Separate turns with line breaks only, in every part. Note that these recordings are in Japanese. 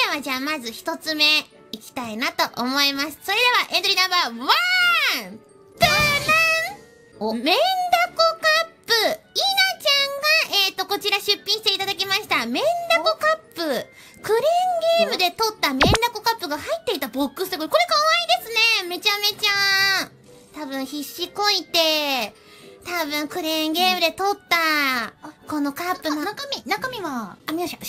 ではじゃあまず一つ目いきたいなと思います。それではエントリーナンバー1、ダダン、メンダコカップ、イナちゃんがこちら出品していただきましたメンダコカップ、クレーンゲームで取ったメンダコカップが入っていたボックスで、これ可愛いですね。めちゃめちゃ多分必死こいて、多分クレーンゲームで取ったこのカップの
中身は
よいしょ。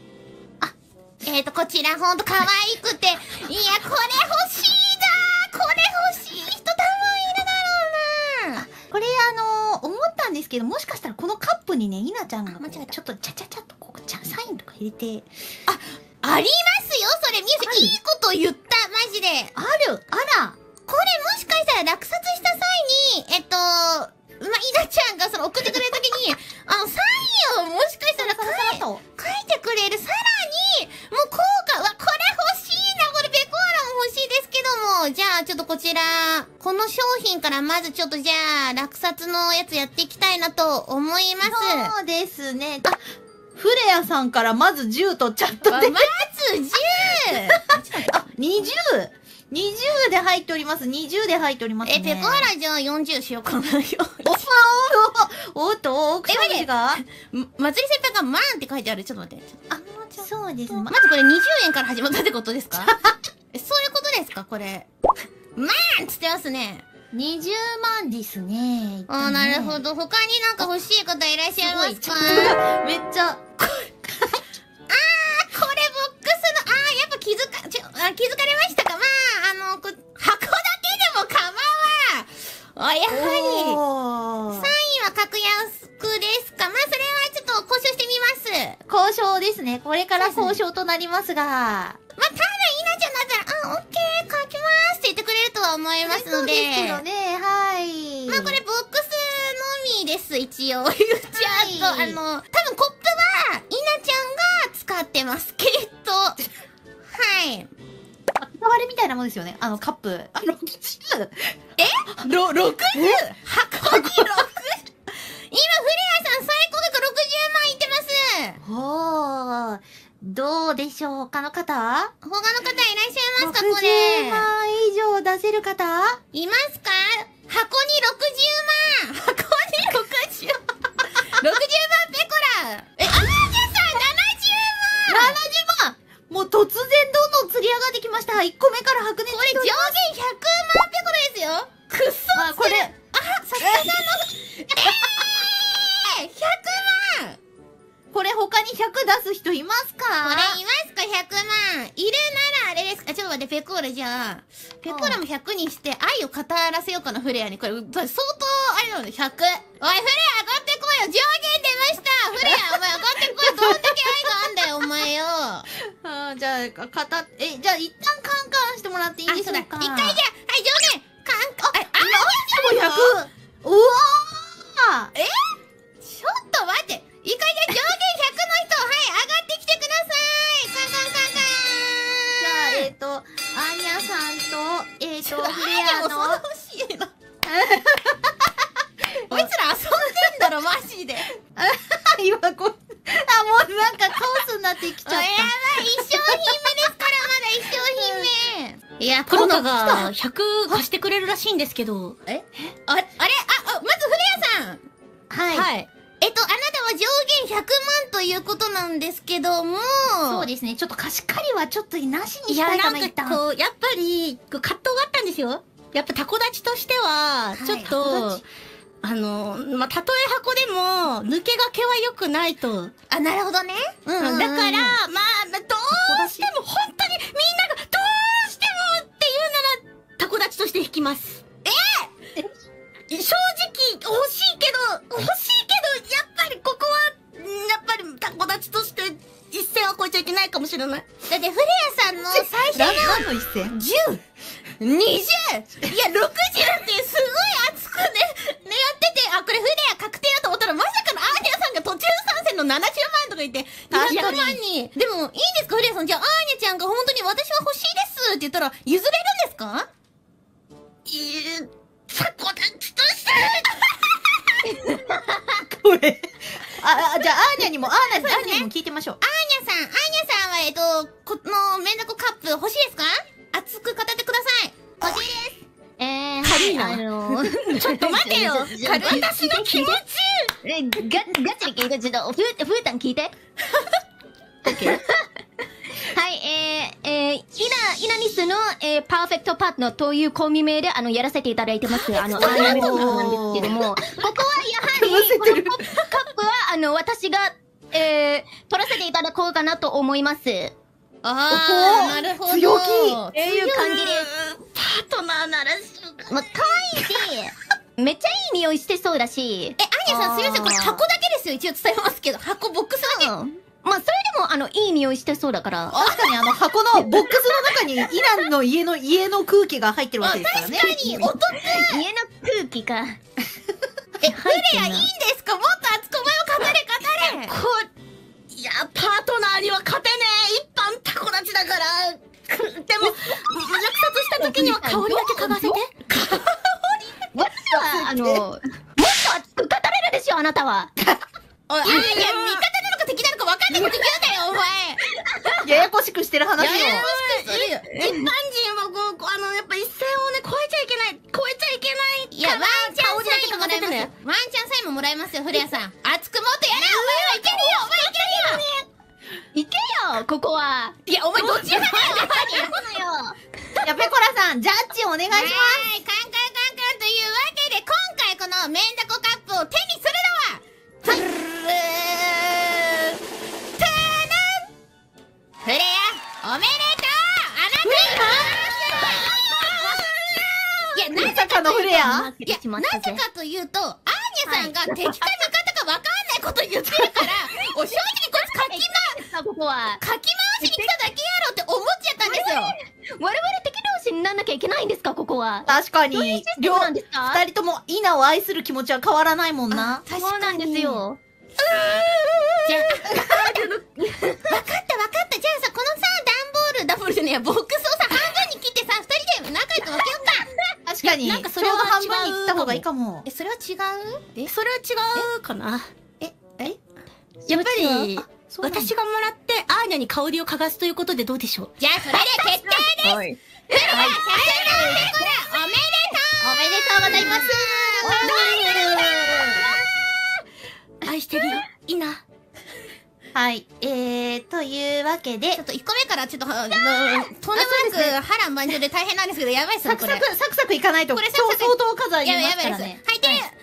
こちらほんと可愛くて、いや、これ欲しいだ、これ欲しい人多分いるだろうな。
これ思ったんですけど、もしかしたらこのカップにね、イナちゃんがこうちょっとちゃちゃちゃっとこうサインとか入れて、
ありますよ、それ。ミュージいいこと言った、マジで。
あら
これもしかしたら落札した際に、イナちゃんがその送ってくれるときに、サインをもしかしたら書いてくれる。さらに、もう効果、これ欲しいな、これペコーラも欲しいですけども、じゃあちょっとこちら、この商品からまずちょっとじゃあ、落札のやつやっていきたいなと思います。
そうですね。フレアさんからまず10とチャットで。
まず
10!20 で入っております。20で入っておりますね。
ペコーラじゃあ40しようかな。
おっと、奥様が
まつり先輩がマンって書いてある。ちょっと待って。
そうですね。
まずこれ20円から始まったってことですか？そういうことですかこれ。マンつってますね。
20万ですね。
なるほど。他になんか欲しい方いらっしゃいますか？
めっちゃ。
これボックスの、やっぱ気づかれましたか？箱だけでも構わん。やはり、サインは格安ですか？それはちょっと交渉してみます。
交渉ですね。これから交渉となりますが。
多分、イナちゃんだったら、オッケー、書きますって言ってくれるとは思いますので。そう
ですけどね、はい。
これボックスのみです、一応。言っちゃうと、多分コップは、イナちゃんが使ってますけど、はい。
使われみたいなもんですよね。カップ。60!
箱に 60? 今、フレアさん最高額60万いってます。
どうでしょうかの方？
他の方いらっしゃいますかこれ。
60万以上出せる方
いますか？箱に60万。箱に60万。60万ペコラ。アーニャさん70万。
70万。もう突然どんどん釣り上がってきました。1個目から白熱しております。
これ上限100万ペコラですよ。くっそ
これ。
さすがの。100万。
これ他に100出す人いますか？
これいますか100万。いるならあれですか？ちょっと待って、ペコーラじゃあ。ペコーラも100にして愛を語らせようかな、フレアに。これ、相当あれなので、100。おい、フレア上がってこいよ。上限出ました。フレア、お前上がってこい。どんだけ愛があんだよ、お前よ。
じゃあ、じゃあ一旦カンカンしてもらっていいでしょうか？
一回じゃあ、はい、上限。
もう100! うわー！
ちょっと待って。一回じゃあ上限100の人、はい、上がってきてください。カンカンカンカン。
じゃあ、アーニャさんと、フレアの。
欲しいの。こいつら遊んでんだろ、マジで。
今もうなんかカオスになってきちゃった。
やばい、一生品目ですから、まだ一生品目。いや、
黒田が100貸してくれるらしいんですけど。
あれまずフレアさん。
はい。
あなたは上限100万ということなんですけども。
そうですね。ちょっと貸し借りはちょっとなしにしたいかな、一旦。
やっぱり、葛藤があったんですよ。やっぱタコ立ちとしては、ちょっと、たとえ箱でも、抜けがけは良くないと。
なるほどね。
だから、どうしても、本当にみんなが、どうしてもっていうなら、タコ立ちとして引きます。正直、欲しいけど、やっぱりここは、やっぱりタコ立ちとして一線は越えちゃいけないかもしれない。
だってフレアさんの最初の
の一線
10、20、いや60ってすごい熱くね、やってて、これフレア確定だと思ったらまさかのアーニャさんが途中参戦の70万とか言って、200万に。でも、いいんですかフレアさん。じゃあ、アーニャちゃんが本当に私は欲しいですって言ったら譲れるんですか？
タコ立ちとして
これ、 じゃあ、アーニャにも聞いてみましょう。
アーニャさんは、このメンダコカップ欲しいですか？熱く語ってください。欲しいです。
軽いな。ちょっと待てよ。私の気持ち。
ガチで聞いて、ちょっと、ふーたん聞いて。はい、イナニスの、パーフェクトパートナーというコンビ名で、やらせていただいてます。アーニャさんなんですけども、ここはやはり、このカップは、私が、取らせていただこうかなと思います。
あー、なるほど。
強気。
っていう感じです。
パートナーならしようか。
まあ、可愛いし、めっちゃいい匂いしてそうだし。
アーニャさんすいません、これ箱だけですよ。一応伝えますけど、箱ボックスだけ。
まあ、それでも、いい匂いしてそうだから。
確かに箱のボックスの中にイランの家の空気が入ってるわけですからね。
確かに、お得。
家の空気か。
フレアいいんですか？もっと熱くお前を語れ。
いや、パートナーには勝てねえ。一般タコ立ちだから。でも、落札した時には香りだけ嗅がせて。
私は、もっと熱く語れるでしょ、あなたは。
おい、味方なのか敵なのか分かんないこと言うなよ、お前。
ややこしくしてる話よ。
一般人はやっぱ一線をね、越えちゃいけない。
いや、ワンチャンサインももらえますよ。ワンチャンサインももらえますよ、フレアさん。熱くもっとやれ、お前はいけるよ、
いけよ、ここは。
いや、お前どっち派だよ、
じゃあ、ペコラさん、ジャッジお願いします。
はい、カンというわけで、今回このメンダコカップを手にするのは、フレア、おめでとう。あなたいや、なぜか
のフレア
いや、なぜかというと、アーニャさんが敵か味方か分かんないこと言ってるから、正直こいつ
ここは。
かき回しに来ただけやろって思っちゃったんですよ。
我々敵同士になんなきゃいけないんですか、ここは。
確かに、
二
人ともイナを愛する気持ちは変わらないもんな。
そうなんですよ。
じゃあ、分かった。じゃあさ、このさ、ダンボールじゃねえや、ボックスをさ、半分に切ってさ、二人で仲良く分けようか。
確かに、
なんかそれは
ちょうど半分に切った方がいいかも。
それは違う？
それは違うかな。
やっぱり、
私がもらってアーニャに香りを嗅がすということでどうでしょう？
じゃあ、それで決定です。フレア、100万ペコラ、おめでとう。
おめでとうございます。
愛してるよ、いな。
はい。というわけで、
ちょっと1個目からちょっと、とんでもなく波乱万丈で大変なんですけど、やばいっすね、
サクサクいかないと、
これ
相当数ありますからね。
はい、で、